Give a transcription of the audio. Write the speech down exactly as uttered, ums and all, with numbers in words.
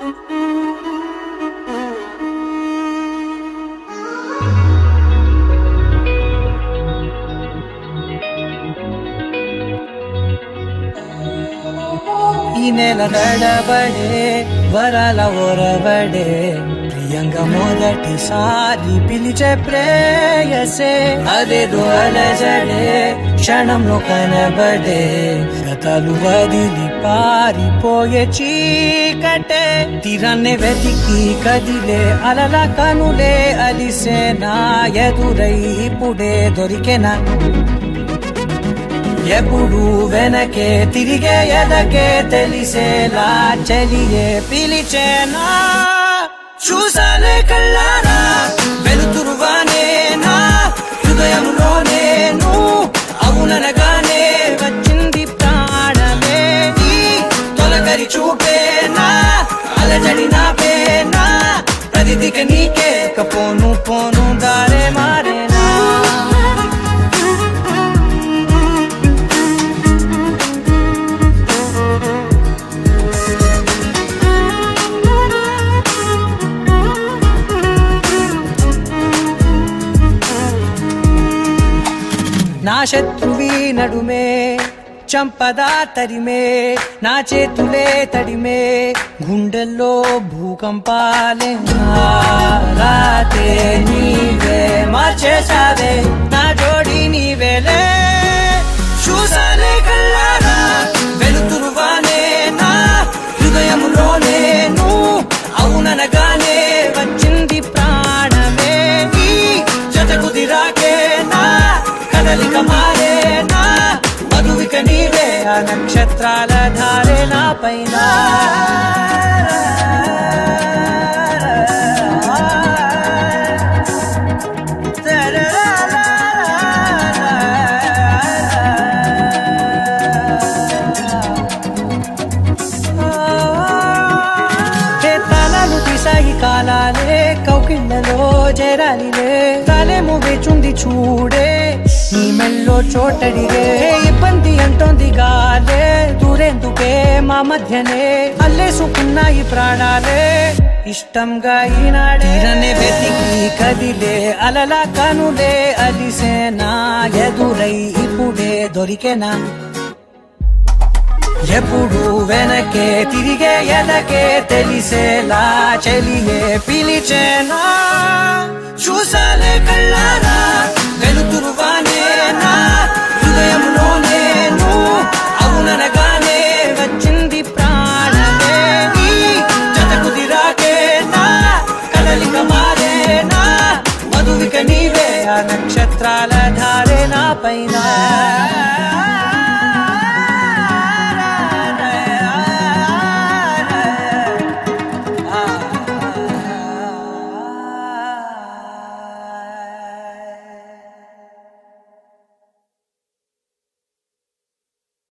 ఈ నెల నడబడే వరాల ఓరబడే ప్రియంగా మొదటిసారి పిలిచే ప్రేయసే అదేదో అలజడే క్షణంలో కనబడే గతాలు వదిలి పారిపోయే చీకటే తీరాన్నే వెతికి కదిలే అలల కనులే అలిసే నా ఎదురై ఇప్పుడే దొరికెనా ఎప్పుడు వెనకే తిరిగే ఎదకే తెలిసేలా చలియే పిలిచేనా చూసాలే కళ్ళారా వెలుతురువానే నా హృదయంలోనే నువ్వు అవుననగానే వచ్చింది ప్రాణమే నీ తొలగరి చూపేనా అలజడి నాపేనా ప్రతిదిక నీకే కపోను పోను దారే మారేనా నా శత్రువి నడుమే చంపదా తరిమే నా చేతులే తడిమే గుండెల్లో భూకంపాలే రాతే నీవే మార్చేసావే నా జోడి నీవేలే చూసాలే కళ్ళారా వెలుతురువానే నా హృదయంలోనే నువ్వు అవుననగానే వచ్చింది ప్రాణమే నీ జత కుదిరాకే నా కదలిక మారేనా మధువిక నీవే ఆ నక్షత్రాల ధారే నా పైన తలలు తీసాయి కాలాలే కౌకిళ్ళలో చేరాలిలే తలేమో వేచుంది చూడే నీ మెల్లో చోటడిగే ఇబ్బంది అంటోంది గాలే దూరేందుకే మా మధ్యనే అల్లేసుకున్నాయి ప్రాణాలే ఇష్టంగా ఈనాడే వెతికి కదిలే అలల కనులే అలిసేనా ఎదురై ఇప్పుడే దొరికెనా ఎప్పుడు వెనకే తిరిగే ఎదకే తెలిసేలా చలియే పిలిచేనా చూసాలే కళ్ళారా వెలుతురువానే నా హృదయంలోనే నువ్వు అవుననగానే వచ్చింది ప్రాణమే నీ జత కుదిరాకే నా కదలిక మారేనా మధువిక నీవే ఆ నక్షత్రాల ధారే నా పైన